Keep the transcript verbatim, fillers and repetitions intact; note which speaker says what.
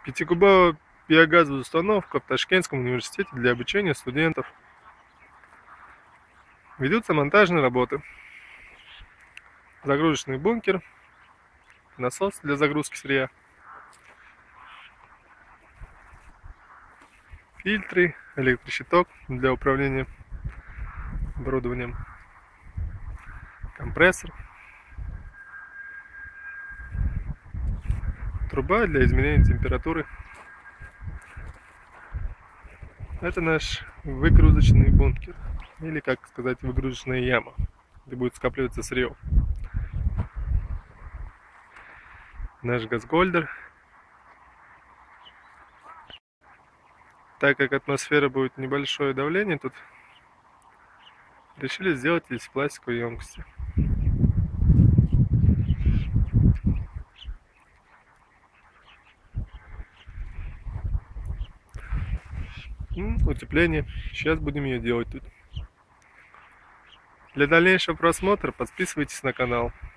Speaker 1: Пятикубовая биогазовая установка в Ташкентском университете для обучения студентов. Ведутся монтажные работы. Загрузочный бункер, насос для загрузки сырья, фильтры, электрощиток для управления оборудованием, компрессор, труба для измерения температуры. Это наш выгрузочный бункер, или, как сказать, выгрузочная яма, где будет скапливаться сырье. Наш газгольдер. Так как атмосфера будет небольшое давление, тут решили сделать из пластиковой емкости. Утепление. Сейчас будем ее делать тут. Для дальнейшего просмотра подписывайтесь на канал.